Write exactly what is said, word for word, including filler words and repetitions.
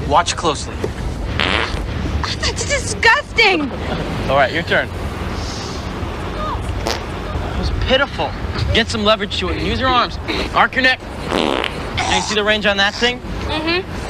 Watch closely. That's disgusting. All right, your turn. That was pitiful. Get some leverage to it and use your arms. Arc your neck. Can you see the range on that thing? Mm-hmm.